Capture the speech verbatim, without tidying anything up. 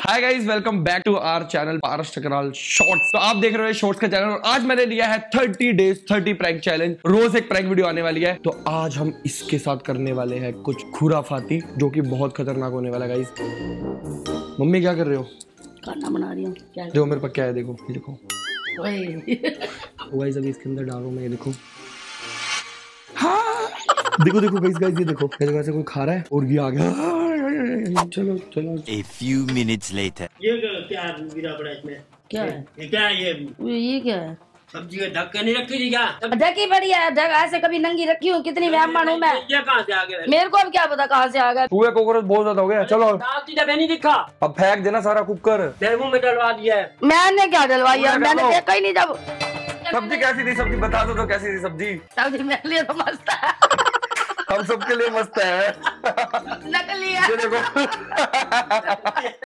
Hi guys, welcome back to our channel Paras Takral shorts. तो आप देख रहे हो शॉर्ट्स का चैनल और आज मैंने लिया है thirty days thirty prank challenge. रोज एक प्रैंक वीडियो आने वाली है, तो आज हम इसके साथ करने वाले हैं कुछ खुराफाती, जो कि बहुत खतरनाक होने वाला है गाइस। मम्मी क्या कर रहे हो? खाना बना रही हूँ। क्या जो मेरे पास क्या है, देखो ये देखो ओए गाइस, अभी इसके अंदर डालो मैं, ये देखो। हाँ देखो देखो गाइस गाइस ये देखो, मेरे वैसे कोई खा रहा है और ये आ गया। चलो चलो। A few minutes later. ये क्या गिरा पड़ा इसमें? क्या है? ये क्या है ये? ये क्या है? सब्जी का ढक के नहीं रखी थी क्या? ढकी पड़ी है, ढक ऐसे कभी नंगी रखी हूँ। कितनी मेहमान हूँ मैं। ये कहाँ से आ गया? मेरे को अब क्या पता कहाँ से आ गया। चूहे कॉकरोच बहुत ज्यादा हो गया। चलो सीधा नहीं दिखा, अब फेंक देना सारा कुकर। मेरे मुंह में डलवा दिया है। मैंने क्या डलवाई है? मैंने लो। देखा ही नहीं। जब सब्जी कैसी थी? सब्जी बता दो तो कैसी थी सब्जी? सब्जी मेरे लिए तो मस्त है। हम सबके लिए मस्त है। नकली है। ये देखो